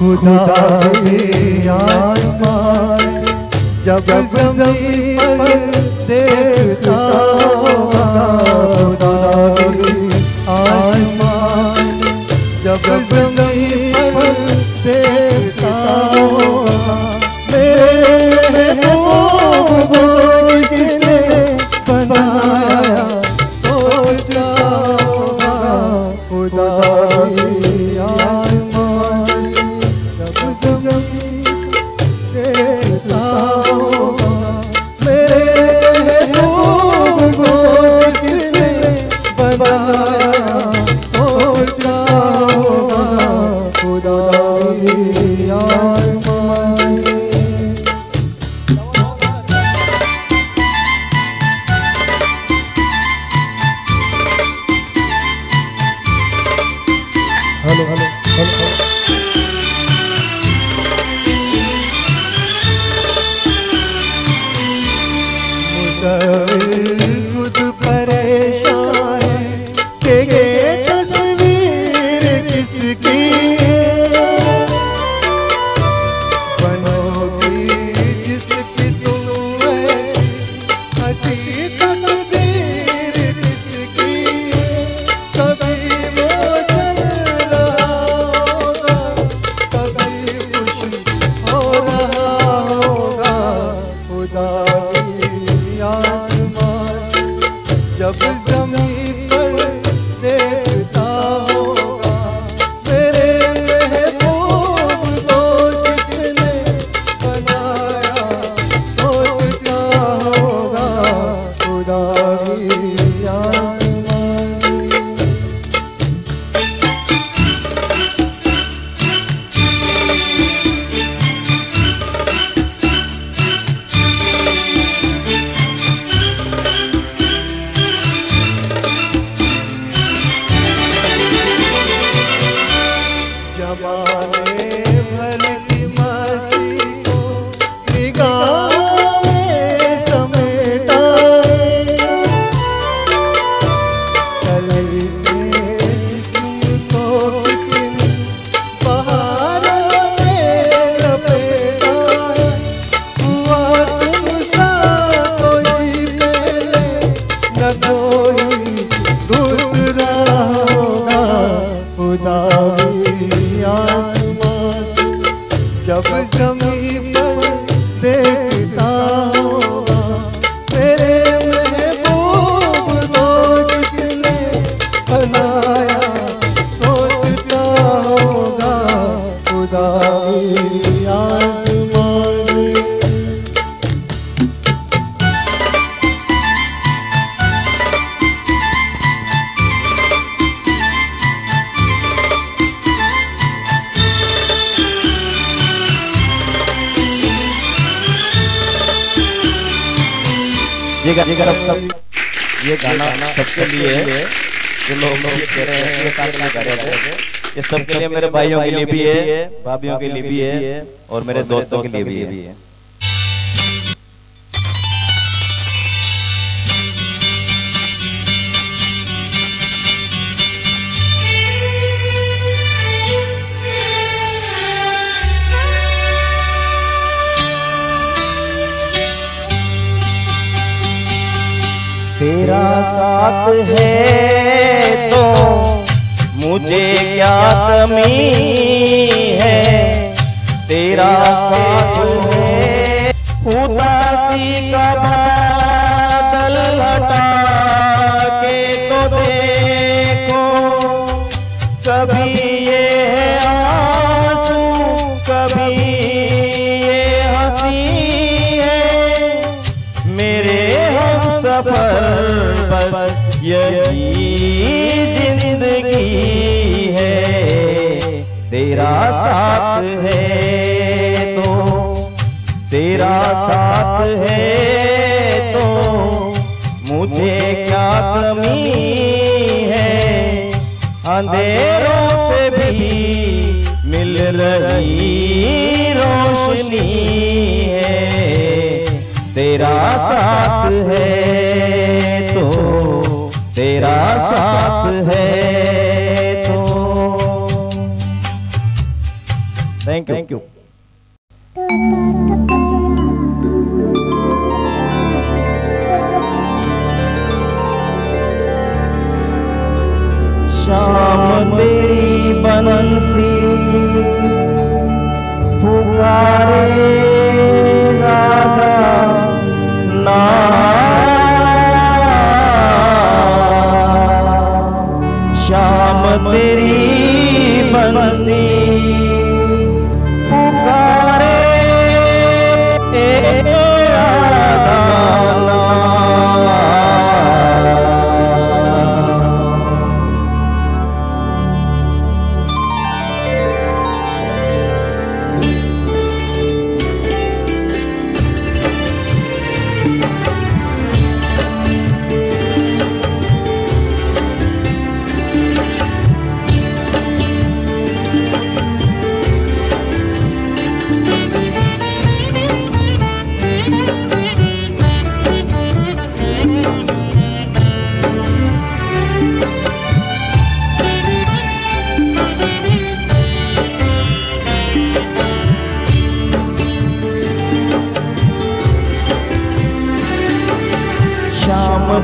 खुदा भी आसमान जब ज़मीन पर देखता होगा, खुदा भी आसमान जब ज़मीन पर देखता होगा। मेरे महबूब को किसने बनाया सोचा होगा, खुदा भी आसमान जब ज़मीन देखता होगा। मेरे महबूब को किसने बनाया सोचा होगा, खुदा भी आसमान। हेलो हेलो हेलो मुसाफिर खुद परेशान है कि ये तस्वीर किसकी बनोगी जिसकी तुम ऐसी हंसी तकदीर किसकी। कभी वो चल रहा होगा, कभी खुश हो रहा होगा, खुदा भी आसमान जब ज़मीन पर देखता होगा। मेरे महबूब को किसने बनाया सोचता होगा, खुदा भी आसमान। जमाने भर की मस्ती को निगाहों में समेटा है, गले से जिस्म को कितनी बहारों ने लपेटा है। हुआ तुमसा कोई पहले न कोई दूसरा होगा, खुदा भी आसमान जब ज़मीन पर देखता होगा। मेरे महबूब को किसने बनाया सोचता होगा, खुदा भी आसमान। ये गाना सबके लिए है जो लोग कह रहे हैं ये काटना कर रहे थे, ये सबके लिए, मेरे भाइयों के लिए भी है, भाभियों के लिए भी है और मेरे दोस्तों के लिए भी है। तेरा साथ है तो मुझे क्या कमी है, तेरा साथ है। उदासी का बादल हटा के तो देखो, कभी ये है आंसू कभी ये हंसी है। मेरे सफर बस यही जिंदगी है, तेरा साथ है तो, तेरा साथ है तो मुझे क्या कमी है। अंधेरों से भी मिल रही रोशनी है, तेरा साथ है तो, तेरा साथ है तो। थैंक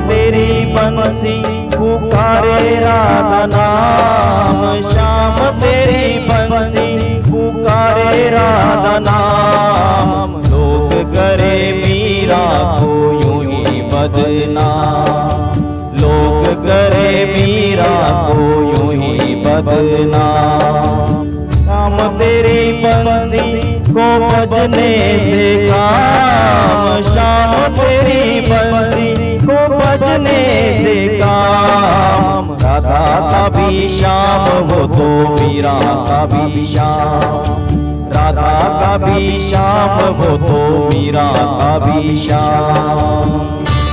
तेरी बंसी पुकारे राधा नाम, श्याम तेरी बंसी पुकारे राधा नाम। लोग करे मीरा को यूं ही बदनाम, लोग करे मीरा को यूं ही बदनाम। काम तेरी बंसी को बजने से काम, शाम तेरी बंसी को बजने से काम। राधा का भी श्याम वो तो मीरा का भी श्याम, राधा का भी श्याम वो तो मीरा का भी श्याम।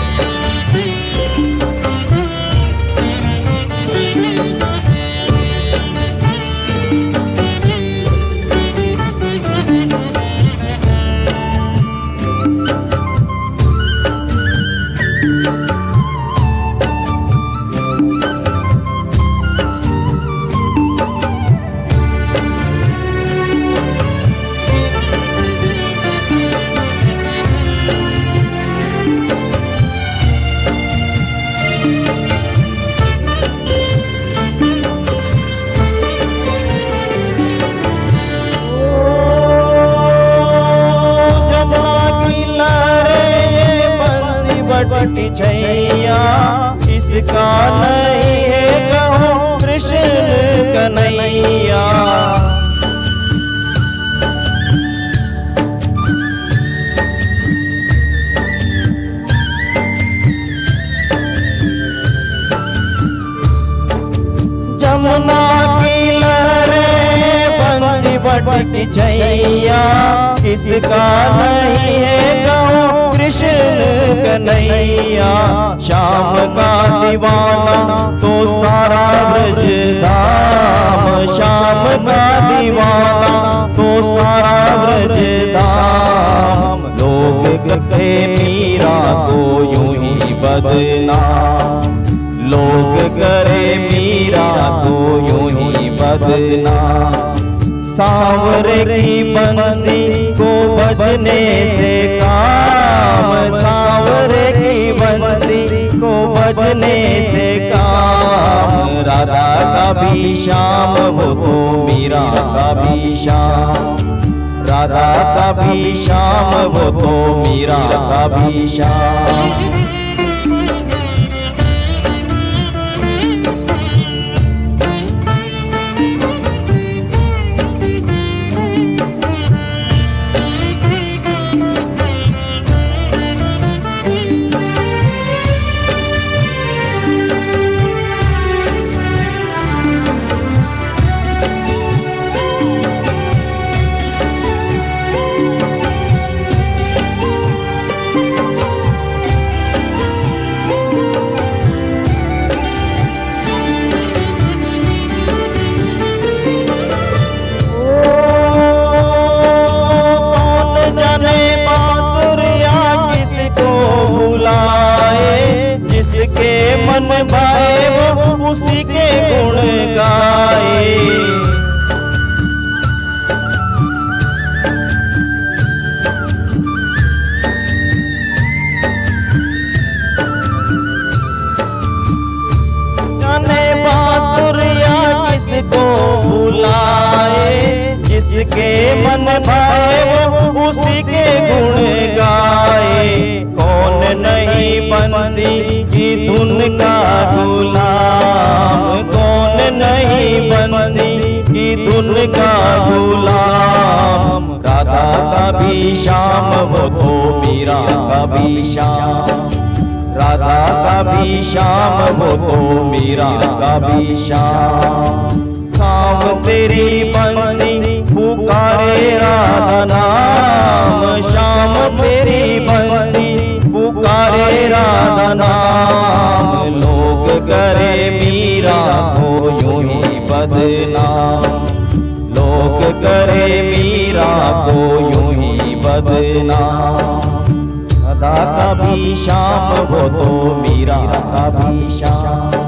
बटी छैया इसका नहीं है कहो कृष्ण कन्हैया। जमुना की लहरें बंसी बटी छैया इसका नहीं है कहो कृष्ण कन्हैया। श्याम का दीवाना तो सारा ब्रज धाम, श्याम का दीवाना तो सारा ब्रज धाम। लोग कहे मीरा को यूं ही बदनाम, लोग करे मीरा को यूं ही बदनाम। सांवरे की बंसी को बजने से काम, सांवरे की बंसी को बजने से काम। राधा का भी श्याम वो तो मीरा का भी श्याम, राधा का भी श्याम वो तो मीरा का भी श्याम। जिसके मन भाए वो उसी के गुण गाए। जाने बांसुरिया किसको भुलाए, जिसके मन भाए वो उसी के गुण गाए। कौन नहीं बंसी की धुन का गुलाम, कौन नहीं बंसी की धुन का गुलाम। राधा का भी श्याम वो तो मीरा का भी श्याम, राधा का भी श्याम वो तो मीरा का भी श्याम। शाम तेरी बंसी पुकारे राधा नाम, श्याम तेरी बंसी पुकारे राधा नाम। लोग करे मीरा को यूं ही बदनाम, लोग करे मीरा को यूं ही बदनाम। राधा का भी श्याम वो तो मीरा का भी श्याम।